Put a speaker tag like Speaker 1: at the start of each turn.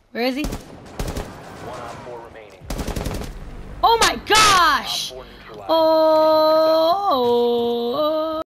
Speaker 1: Where is he?
Speaker 2: One on four remaining.
Speaker 1: Oh my gosh!
Speaker 2: Op 4 neutralized.
Speaker 1: Oh.